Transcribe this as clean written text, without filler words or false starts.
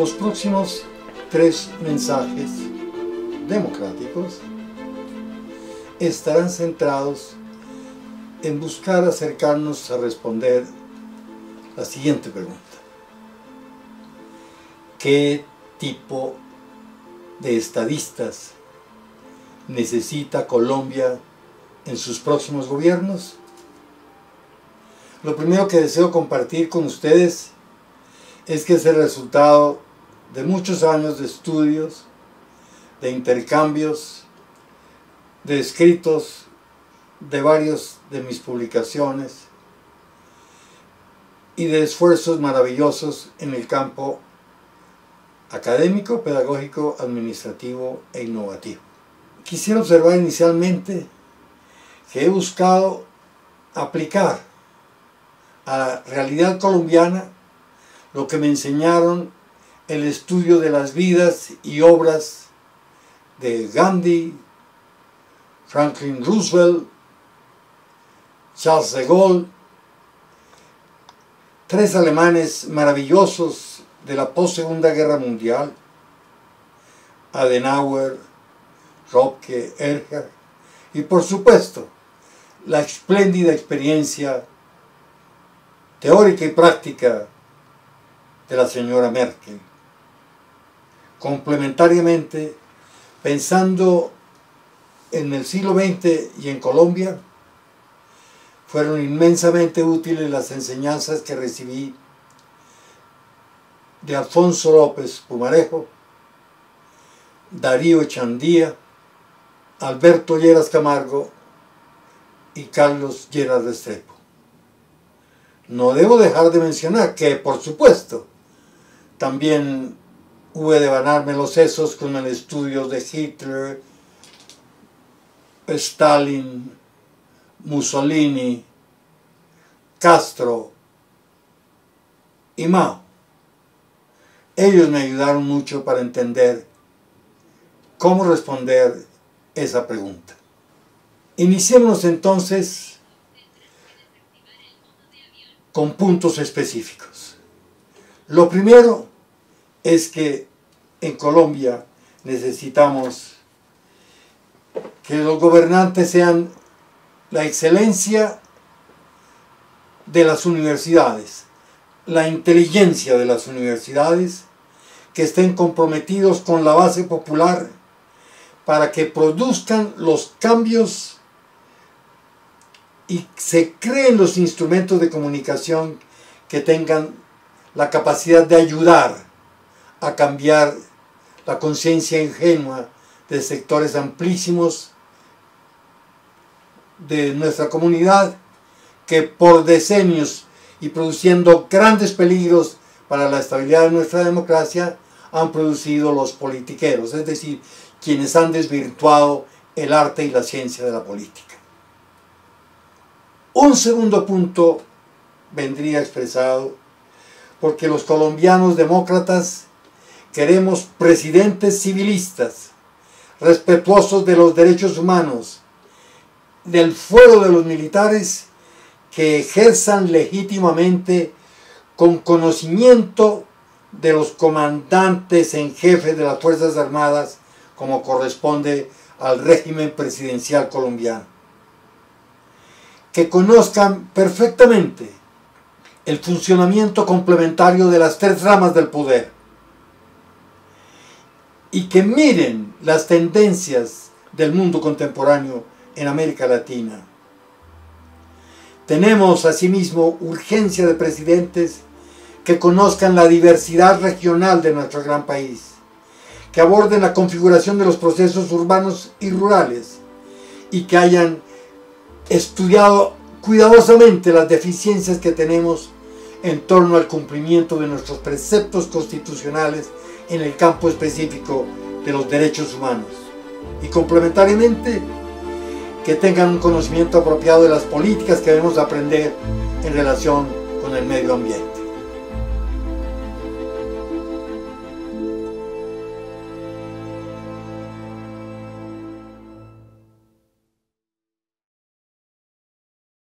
Los próximos 3 mensajes democráticos estarán centrados en buscar acercarnos a responder la siguiente pregunta: ¿qué tipo de estadistas necesita Colombia en sus próximos gobiernos? Lo primero que deseo compartir con ustedes es que es el resultado de muchos años de estudios, de intercambios, de escritos, de varios de mis publicaciones y de esfuerzos maravillosos en el campo académico, pedagógico, administrativo e innovativo. Quisiera observar inicialmente que he buscado aplicar a la realidad colombiana lo que me enseñaron el estudio de las vidas y obras de Gandhi, Franklin Roosevelt, Charles de Gaulle, 3 alemanes maravillosos de la post-Segunda Guerra Mundial: Adenauer, Röpke, Erhard, y por supuesto la espléndida experiencia teórica y práctica de la señora Merkel. Complementariamente, pensando en el siglo XX y en Colombia, fueron inmensamente útiles las enseñanzas que recibí de Alfonso López Pumarejo, Darío Echandía, Alberto Lleras Camargo y Carlos Lleras Restrepo. No debo dejar de mencionar que, por supuesto, también hube de ganarme los sesos con el estudio de Hitler, Stalin, Mussolini, Castro y Mao. Ellos me ayudaron mucho para entender cómo responder esa pregunta. Iniciémonos entonces con puntos específicos. Lo primero es que en Colombia necesitamos que los gobernantes sean la excelencia de las universidades, la inteligencia de las universidades, que estén comprometidos con la base popular para que produzcan los cambios y se creen los instrumentos de comunicación que tengan la capacidad de ayudar a cambiar la conciencia ingenua de sectores amplísimos de nuestra comunidad, que por decenios y produciendo grandes peligros para la estabilidad de nuestra democracia han producido los politiqueros, es decir, quienes han desvirtuado el arte y la ciencia de la política. Un segundo punto vendría expresado porque los colombianos demócratas queremos presidentes civilistas, respetuosos de los derechos humanos, del fuero de los militares, que ejerzan legítimamente con conocimiento de los comandantes en jefe de las Fuerzas Armadas, como corresponde al régimen presidencial colombiano. Que conozcan perfectamente el funcionamiento complementario de las 3 ramas del poder y que miren las tendencias del mundo contemporáneo en América Latina. Tenemos asimismo urgencia de presidentes que conozcan la diversidad regional de nuestro gran país, que aborden la configuración de los procesos urbanos y rurales y que hayan estudiado cuidadosamente las deficiencias que tenemos en torno al cumplimiento de nuestros preceptos constitucionales en el campo específico de los derechos humanos, y complementariamente que tengan un conocimiento apropiado de las políticas que debemos aprender en relación con el medio ambiente.